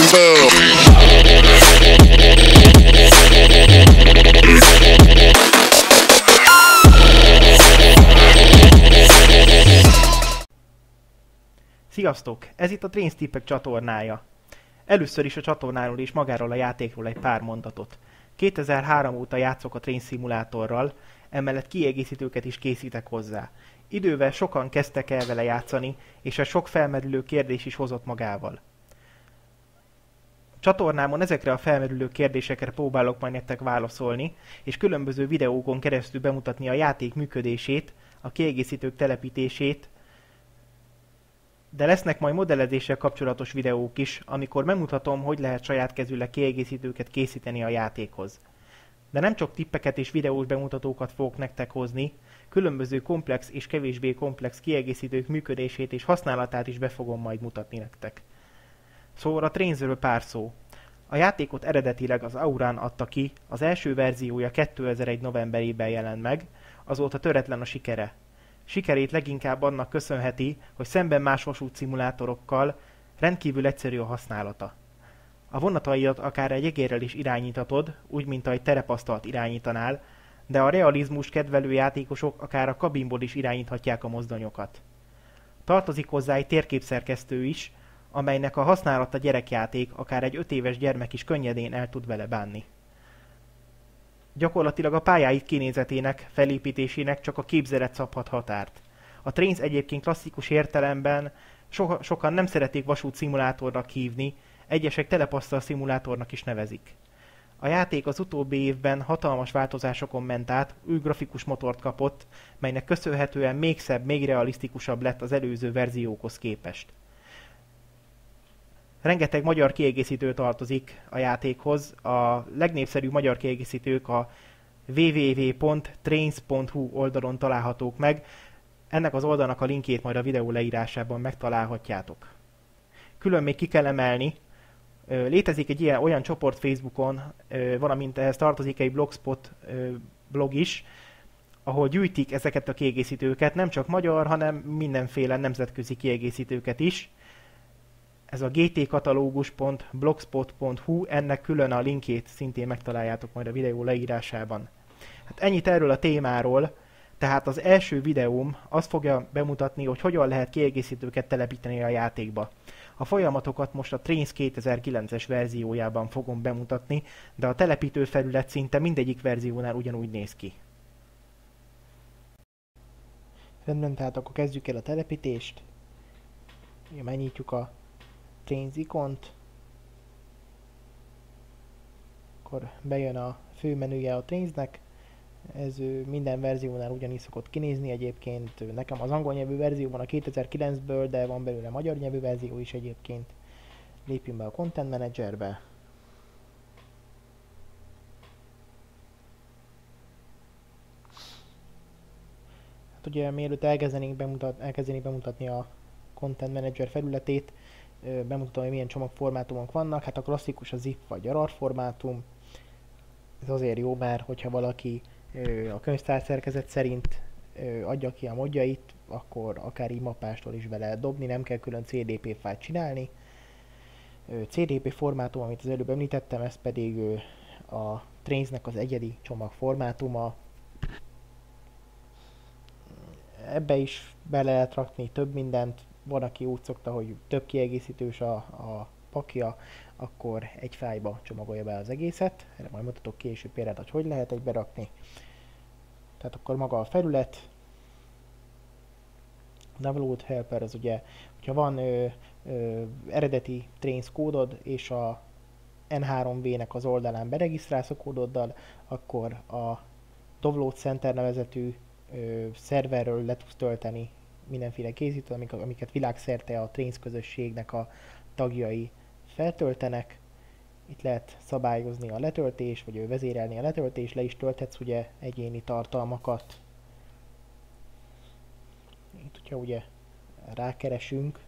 Sziasztok! Ez itt a Trains Tippek csatornája. Először is a csatornáról és magáról a játékról egy pár mondatot. 2003 óta játszok a Train Simulatorral, emellett kiegészítőket is készítek hozzá. Idővel sokan kezdtek el vele játszani, és a sok felmerülő kérdés is hozott magával. Csatornámon ezekre a felmerülő kérdésekre próbálok majd nektek válaszolni, és különböző videókon keresztül bemutatni a játék működését, a kiegészítők telepítését, de lesznek majd modellezéssel kapcsolatos videók is, amikor megmutatom, hogy lehet saját kezűleg kiegészítőket készíteni a játékhoz. De nem csak tippeket és videós bemutatókat fogok nektek hozni, különböző komplex és kevésbé komplex kiegészítők működését és használatát is be fogom majd mutatni nektek. Szóval a Trainsről pár szó. A játékot eredetileg az Aurán adta ki, az első verziója 2001 novemberében jelent meg, azóta töretlen a sikere. Sikerét leginkább annak köszönheti, hogy szemben más vasútszimulátorokkal rendkívül egyszerű a használata. A vonataidat akár egy egérrel is irányíthatod, úgy mint ahogy terepasztalt irányítanál, de a realizmus kedvelő játékosok akár a kabinból is irányíthatják a mozdonyokat. Tartozik hozzá egy térképszerkesztő is, amelynek a használata gyerekjáték, akár egy 5 éves gyermek is könnyedén el tud vele bánni. Gyakorlatilag a pályáid kinézetének, felépítésének csak a képzelet szabhat határt. A Trains egyébként klasszikus értelemben sokan nem szeretik vasút szimulátornak hívni, egyesek telepasztal szimulátornak is nevezik. A játék az utóbbi évben hatalmas változásokon ment át, új grafikus motort kapott, melynek köszönhetően még szebb, még realisztikusabb lett az előző verziókhoz képest. Rengeteg magyar kiegészítő tartozik a játékhoz. A legnépszerűbb magyar kiegészítők a www.trains.hu oldalon találhatók meg. Ennek az oldalnak a linkjét majd a videó leírásában megtalálhatjátok. Külön még ki kell emelni, létezik egy olyan csoport Facebookon, valamint ehhez tartozik egy blogspot blog is, ahol gyűjtik ezeket a kiegészítőket, nem csak magyar, hanem mindenféle nemzetközi kiegészítőket is. Ez a gtkatalógus.blogspot.hu, ennek külön a linkjét szintén megtaláljátok majd a videó leírásában. Hát ennyit erről a témáról, tehát az első videóm azt fogja bemutatni, hogy hogyan lehet kiegészítőket telepíteni a játékba. A folyamatokat most a Trains 2009-es verziójában fogom bemutatni, de a telepítő felület szinte mindegyik verziónál ugyanúgy néz ki. Rendben, tehát akkor kezdjük el a telepítést. Megnyitjuk a Trains ikont, akkor bejön a főmenüje a Trainsnek, ez minden verziónál ugyanígy szokott kinézni egyébként, nekem az angol nyelvű verzió van a 2009-ből, de van belőle magyar nyelvű verzió is egyébként. Lépjünk be a Content Managerbe. Hát ugye mielőtt elkezdenénk bemutatni a Content Manager felületét, bemutatom, hogy milyen csomagformátumok vannak. Hát a klasszikus a zip vagy a RAR formátum. Ez azért jó, mert hogyha valaki a könyvtár szerkezet szerint adja ki a modjait, akkor akár így mappástól is be lehet dobni, nem kell külön CDP fájlt csinálni. CDP formátum, amit az előbb említettem, ez pedig a Trainsnek az egyedi csomagformátuma. Ebbe is be lehet rakni több mindent. Van, aki úgy szokta, hogy több kiegészítős a pakja, akkor egy fájlba csomagolja be az egészet. Erre majd mutatok később példát, hogy lehet egybe rakni. Tehát akkor maga a felület. Download Helper, az ugye, hogyha van eredeti Trains kódod, és a N3V-nek az oldalán beregisztrálsz a kódoddal, akkor a Download Center nevezetű szerverről le tudsz tölteni mindenféle készítőt, amiket világszerte a Trains közösségnek a tagjai feltöltenek. Itt lehet szabályozni a letöltés, vagy vezérelni a letöltés, le is tölthetsz ugye egyéni tartalmakat. Itt, hogyha ugye rákeresünk,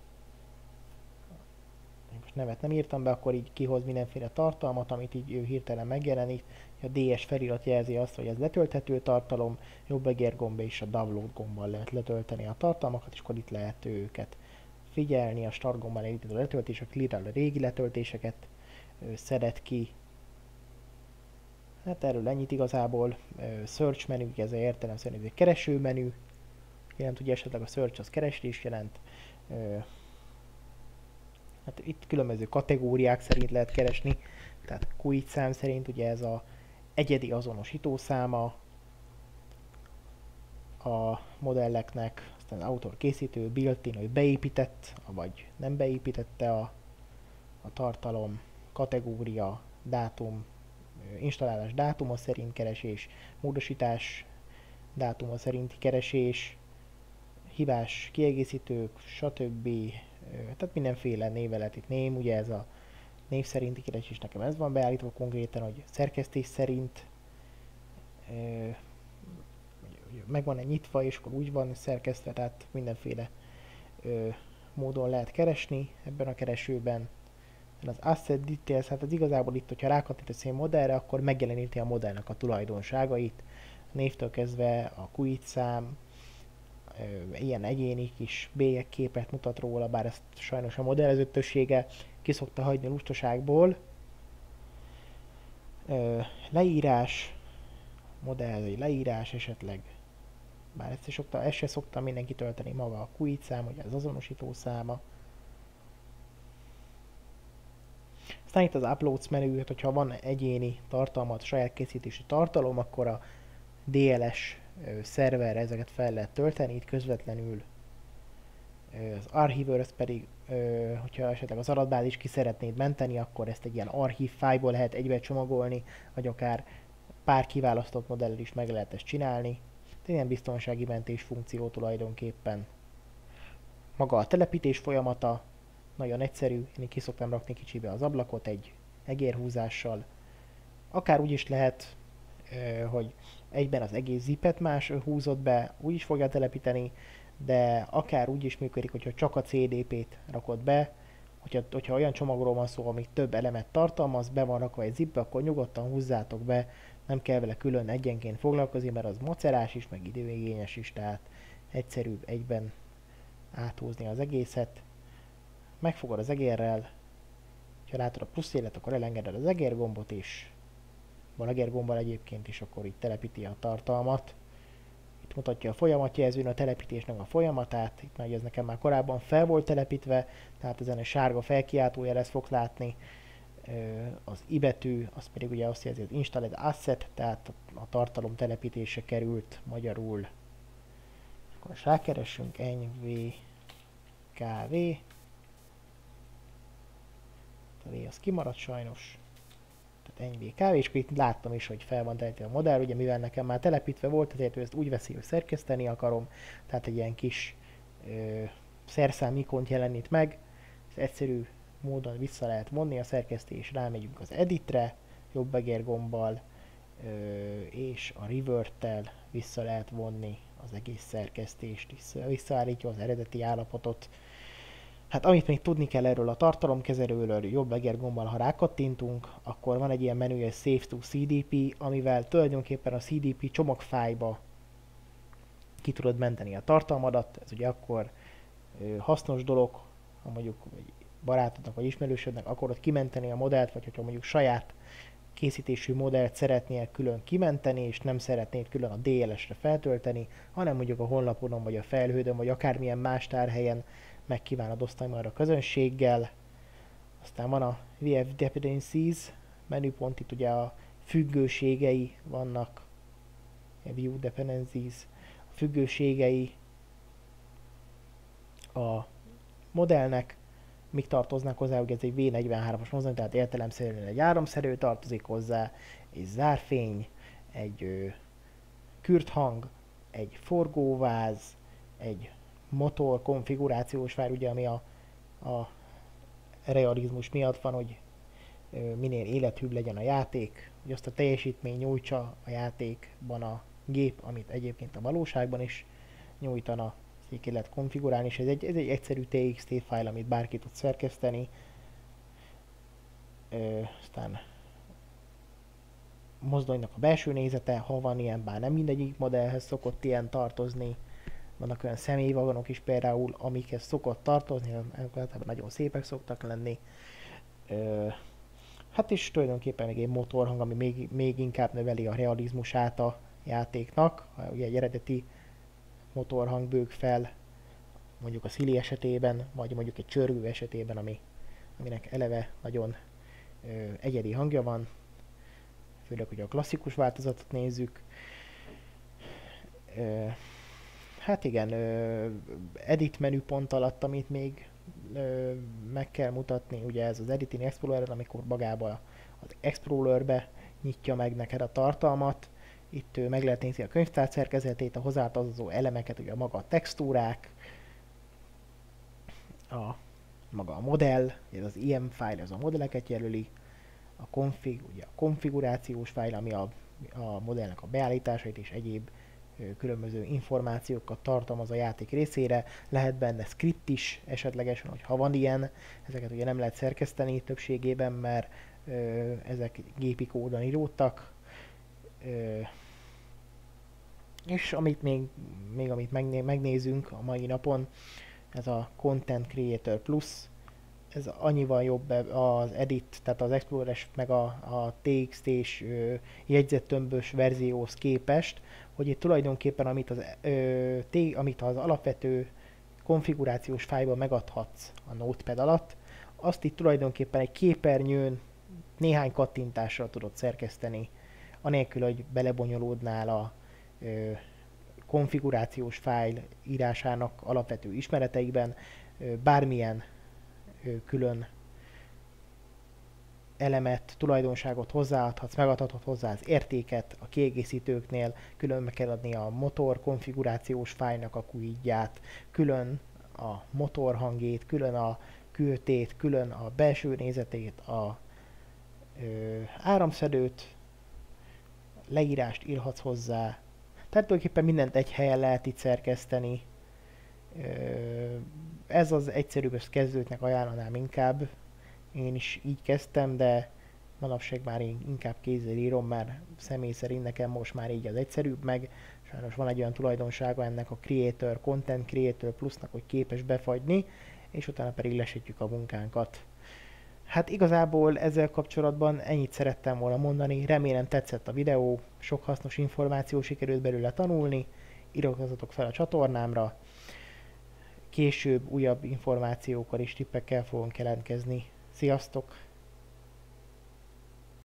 most nevet nem írtam be, akkor így kihoz mindenféle tartalmat, amit így hirtelen megjelenik. A DS felirat jelzi azt, hogy ez letölthető tartalom, jobb egérgomba és a download gombbal lehet letölteni a tartalmakat, és akkor itt lehet őket figyelni, a start gombbal elindító letöltés, a clear a régi letöltéseket szedett ki. Hát erről ennyit igazából. Search menü, ez értelemszerűen egy kereső menü. Jelent ugye esetleg a search az keresés jelent. Hát itt különböző kategóriák szerint lehet keresni. Tehát QID szám szerint ugye ez a egyedi azonosítószáma a modelleknek, aztán az autor készítő, built-in, hogy beépített, vagy nem beépítette a tartalom, kategória, dátum, installálás dátuma szerint keresés, módosítás dátuma szerinti keresés, hibás kiegészítők, stb. Tehát mindenféle néve lehet itt name, ugye ez a név szerinti keresés, nekem ez van beállítva konkrétan, hogy szerkesztés szerint meg van-e nyitva, és akkor úgy van szerkesztve, tehát mindenféle módon lehet keresni ebben a keresőben. Az Asset Details, hát az igazából itt, hogyha rákattintasz egy modellre, akkor megjeleníti a modellnek a tulajdonságait, a névtől kezdve a QID szám, ilyen egyéni kis bélyegképet mutat róla, bár ezt sajnos a modellező többsége ki szokta hagyni a lustaságból. Leírás, modellezői leírás esetleg, bár ezt se szokta mindenki tölteni maga a QID szám, ugye az azonosító száma. Aztán itt az Uploads menü, hát hogyha van egyéni tartalmat, saját készítési tartalom, akkor a DLS szerverre ezeket fel lehet tölteni, itt közvetlenül. Az Archiver, ez pedig, hogyha esetleg az adatbázis ki szeretnéd menteni, akkor ezt egy ilyen archív fájlból lehet egybe csomagolni, vagy akár pár kiválasztott modellel is meg lehet ezt csinálni. Ez ilyen biztonsági mentés funkció tulajdonképpen. Maga a telepítés folyamata nagyon egyszerű, én ki szoktam rakni kicsibe az ablakot egy egérhúzással. Akár úgy is lehet, hogy egyben az egész zipet más húzott be, úgy is fogja telepíteni, de akár úgy is működik, hogyha csak a CDP-t rakod be, hogyha olyan csomagról van szó, ami több elemet tartalmaz, be van rakva egy zipbe, akkor nyugodtan húzzátok be, nem kell vele külön egyenként foglalkozni, mert az macerás is, meg időigényes is, tehát egyszerűbb egyben áthúzni az egészet. Megfogod az egérrel, ha látod a plusz jelet, akkor elengeded az egérgombot is, van egérgombbal egyébként is, akkor így telepíti a tartalmat. Itt mutatja a folyamatjelzőn a telepítésnek a folyamatát, itt már ez nekem már korábban fel volt telepítve, tehát ezen a sárga felkiáltójel ezt fog látni. Az i betű, az pedig ugye azt jelzi, hogy installed asset, tehát a tartalom telepítése került magyarul. Akkor most rákeressünk NVKV, a V az kimaradt sajnos, tehát NVKV, és akkor itt láttam is, hogy fel van telepítve a modell, ugye mivel nekem már telepítve volt, ezért ő ezt úgy veszi, hogy szerkeszteni akarom, tehát egy ilyen kis szerszám ikont jelenít meg, ez egyszerű módon vissza lehet vonni a szerkesztés, rámegyünk az editre, jobb egérgombbal, és a revert-tel vissza lehet vonni az egész szerkesztést, visszaállítja az eredeti állapotot. Hát amit még tudni kell erről a tartalomkezelőről, jobb egérgombbal, ha rákattintunk, akkor van egy ilyen menü, hogy Save to CDP, amivel tulajdonképpen a CDP csomagfájba ki tudod menteni a tartalmadat. Ez ugye akkor hasznos dolog, ha mondjuk barátodnak vagy ismerősödnek akarod kimenteni a modellt, vagy hogyha mondjuk saját készítésű modellt szeretnél külön kimenteni, és nem szeretnéd külön a DLS-re feltölteni, hanem mondjuk a honlapodon, vagy a felhődön, vagy akármilyen más tárhelyen meg kívánod osztani majd a közönséggel. Aztán van a VF Dependencies menüpont, itt ugye a függőségei vannak, a View Dependencies, a függőségei a modellnek, mik tartoznak hozzá, ugye ez egy V43-as mozdony, tehát értelemszerűen egy áramszerű tartozik hozzá, egy zárfény, egy kürthang, egy forgóváz, egy motor konfigurációs fájl, ugye ami a realizmus miatt van, hogy minél élethűbb legyen a játék, hogy azt a teljesítmény nyújtsa a játékban a gép, amit egyébként a valóságban is nyújtana, így ki lehet konfigurálni, és ez egy egyszerű TXT fájl, amit bárki tud szerkeszteni. Aztán mozdonynak a belső nézete, ha van ilyen, bár nem mindegyik modellhez szokott ilyen tartozni, vannak olyan személyvagonok is például, amikhez szokott tartozni, általában nagyon szépek szoktak lenni. Hát is tulajdonképpen még egy motorhang, ami még inkább növeli a realizmusát a játéknak. Ugye egy eredeti motorhang bőg fel, mondjuk a Szili esetében, vagy mondjuk egy csörgő esetében, aminek eleve nagyon egyedi hangja van, főleg, hogy a klasszikus változatot nézzük. Hát igen, edit menüpont alatt, amit még meg kell mutatni, ugye ez az Editing Explorer, amikor magába az Explorer-be nyitja meg neked a tartalmat. Itt meg lehet nézni a könyvtár szerkezetét, a hozzátartozó elemeket, ugye maga a textúrák, maga a modell, ez az IM file, ez a modelleket jelöli, ugye a konfigurációs file, ami a modellnek a beállításait és egyéb különböző információkat tartalmaz a játék részére. Lehet benne script is esetlegesen, hogyha van ilyen. Ezeket ugye nem lehet szerkeszteni többségében, mert ezek gépi kódon íródtak. És amit amit megnézünk a mai napon, ez a Content Creator Plus. Ez annyival jobb az Edit, tehát az Explorer-es meg a TXT és jegyzettömbös verzióhoz képest, hogy itt tulajdonképpen amit az alapvető konfigurációs fájlban megadhatsz a Notepad alatt, azt itt tulajdonképpen egy képernyőn néhány kattintásra tudod szerkeszteni, anélkül, hogy belebonyolódnál a konfigurációs fájl írásának alapvető ismereteikben, bármilyen külön elemet, tulajdonságot hozzáadhatsz, megadhatod hozzá az értéket a kiegészítőknél, külön meg kell adni a motor konfigurációs fájlnak a QID-ját, külön a motor hangjét, külön a QT-t, külön a belső nézetét, a áramszedőt, leírást írhatsz hozzá. Tehát tulajdonképpen mindent egy helyen lehet itt szerkeszteni. Ez az egyszerűbb, ezt kezdőknek ajánlanám inkább. Én is így kezdtem, de manapság már én inkább kézzel írom, mert személy szerint nekem most már így az egyszerűbb, meg sajnos van egy olyan tulajdonsága ennek a Content Creator Plusnak, hogy képes befagyni, és utána pedig lesítjük a munkánkat. Hát igazából ezzel kapcsolatban ennyit szerettem volna mondani, remélem tetszett a videó, sok hasznos információ sikerült belőle tanulni, iratkozzatok fel a csatornámra, később újabb információkkal és tippekkel fogunk jelentkezni. Sziasztok!